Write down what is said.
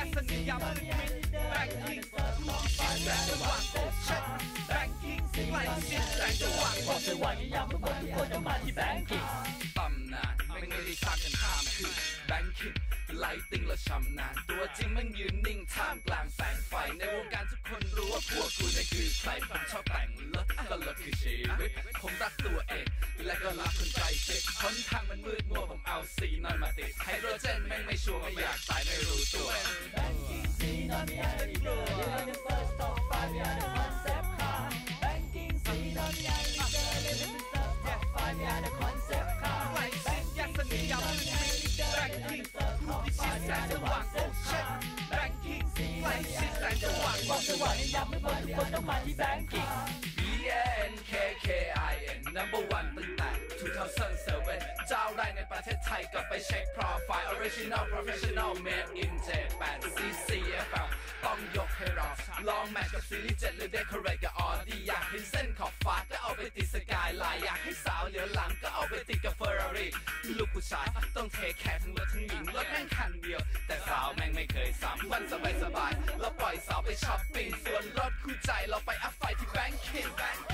สนิยามมิตรแบงกิ้งผู้พิชิตแสงสว่างโอเชียนแบงกิ้งใกล้ชิดแสงสว่างบอกเลยว่านิยามทุกคนต้องมาที่แบงกิ้งตำนานไม่ได้สร้างกันข้ามคืนแบงกิ้งไลติ้งและชำนาญตัวจริงมันยืนนิ่งท่ามกลางแสงไฟในวงการทุกคนรู้ว่าพวกกูนี่คือใครผมชอบแต่งรถก็รถคือชีวิตผมรักตัวเองและก็รักคนใจชิดหนทางมันมืดมัวผมเอาสีนอนมาติดไฮโดรเจนแม่งไม่ชัวร์ไม่อยากตายไม่รู้ตัวแบงกิ้งสีนอนมีอะไรดีเด้อ We're the first top 5 we are the concept car แบงกิ้งสีนอนมีอะไรดีเด้อ We're the first top 5 we are the concept car ไกลชิดยักษ์สนิยามมิตรแบงกิ้งผู้พิชิตแสงสว่างโอเชียนแบงกิ้งไกลชิดแสงสว่างบอกเลยว่านิยามทุกคนต้องมาที่แบงกิ้ง BNKKIN number one ตั้งแต่2007เจ้าแรกในประเทศไทยกลับไปเช็คโปรไฟล์ original professional made in Japan CCFL ต้องยกให้เราลองแมทกับซีรีส์7หรือ decorate กับออดี้อยากเห็นเส้นขอบฟ้าก็เอาไปติดสกายไลน์อยากให้สาวเหลียวหลังก็เอาไปติดกับ Ferrari ลูกผู้ชายต้องเทแคร์ทั้งรถทั้งหญิงรถแม่งคันเดียวแต่สาวแม่งไม่เคยซ้ำวันสบายๆเราปล่อยสาวไปช้อปปิ้งส่วนรถคู่ใจเราไปอัพไฟที่แบงกิ้ง